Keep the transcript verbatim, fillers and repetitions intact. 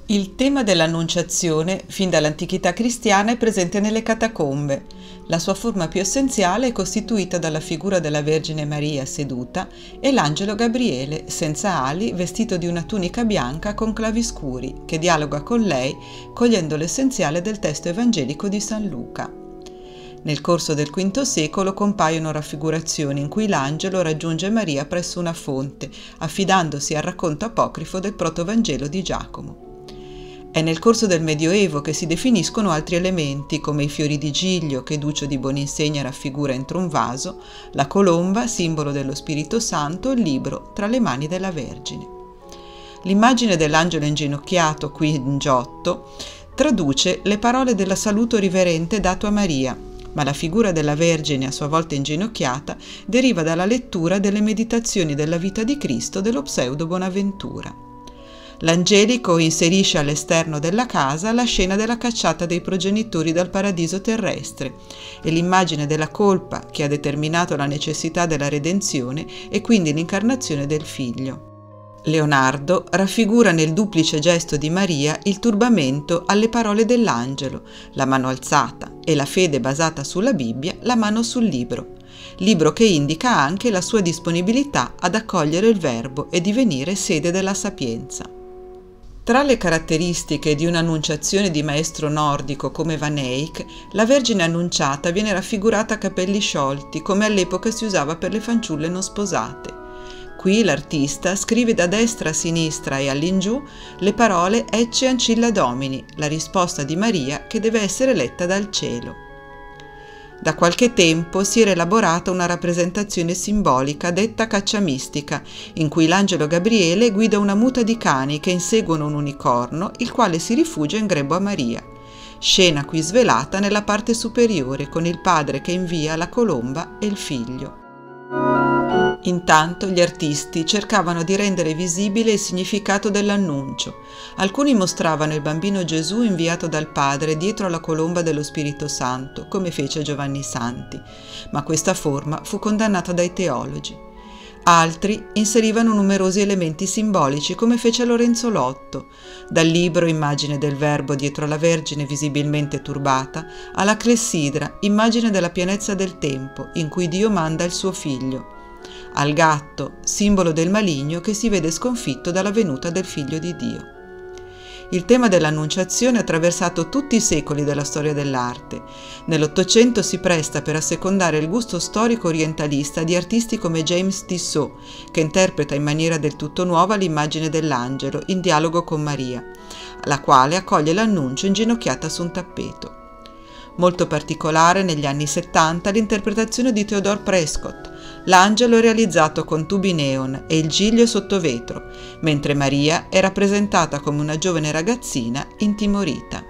Il tema dell'Annunciazione, fin dall'antichità cristiana, è presente nelle catacombe. La sua forma più essenziale è costituita dalla figura della Vergine Maria seduta e l'angelo Gabriele, senza ali, vestito di una tunica bianca con clavi scuri, che dialoga con lei, cogliendo l'essenziale del testo evangelico di San Luca. Nel corso del quinto secolo compaiono raffigurazioni in cui l'angelo raggiunge Maria presso una fonte, affidandosi al racconto apocrifo del protovangelo di Giacomo. È nel corso del Medioevo che si definiscono altri elementi, come i fiori di giglio che Duccio di Boninsegna raffigura entro un vaso, la colomba, simbolo dello Spirito Santo, e il libro tra le mani della Vergine. L'immagine dell'angelo inginocchiato, qui in Giotto, traduce le parole della saluto riverente dato a Maria, ma la figura della Vergine, a sua volta inginocchiata, deriva dalla lettura delle meditazioni della vita di Cristo dello pseudo Bonaventura. L'angelico inserisce all'esterno della casa la scena della cacciata dei progenitori dal paradiso terrestre e l'immagine della colpa che ha determinato la necessità della redenzione e quindi l'incarnazione del Figlio. Leonardo raffigura nel duplice gesto di Maria il turbamento alle parole dell'angelo, la mano alzata, e la fede basata sulla Bibbia, la mano sul libro, libro che indica anche la sua disponibilità ad accogliere il Verbo e divenire sede della sapienza. Tra le caratteristiche di un'annunciazione di maestro nordico come Van Eyck, la Vergine annunciata viene raffigurata a capelli sciolti, come all'epoca si usava per le fanciulle non sposate. Qui l'artista scrive da destra a sinistra e all'ingiù le parole Ecce ancilla Domini, la risposta di Maria che deve essere letta dal cielo. Da qualche tempo si era elaborata una rappresentazione simbolica detta caccia mistica, in cui l'angelo Gabriele guida una muta di cani che inseguono un unicorno, il quale si rifugia in grembo a Maria. Scena qui svelata nella parte superiore, con il padre che invia la colomba e il figlio. Intanto gli artisti cercavano di rendere visibile il significato dell'annuncio. Alcuni mostravano il bambino Gesù inviato dal Padre dietro alla colomba dello Spirito Santo, come fece Giovanni Santi, ma questa forma fu condannata dai teologi. Altri inserivano numerosi elementi simbolici, come fece Lorenzo Lotto, dal libro Immagine del Verbo dietro la Vergine visibilmente turbata, alla clessidra, immagine della pienezza del tempo, in cui Dio manda il suo Figlio, al gatto, simbolo del maligno che si vede sconfitto dalla venuta del Figlio di Dio. Il tema dell'Annunciazione ha attraversato tutti i secoli della storia dell'arte. Nell'Ottocento si presta per assecondare il gusto storico orientalista di artisti come James Tissot, che interpreta in maniera del tutto nuova l'immagine dell'angelo in dialogo con Maria, la quale accoglie l'annuncio inginocchiata su un tappeto. Molto particolare negli anni settanta l'interpretazione di Theodore Prescott, l'angelo è realizzato con tubi neon e il giglio sotto vetro, mentre Maria è rappresentata come una giovane ragazzina intimorita.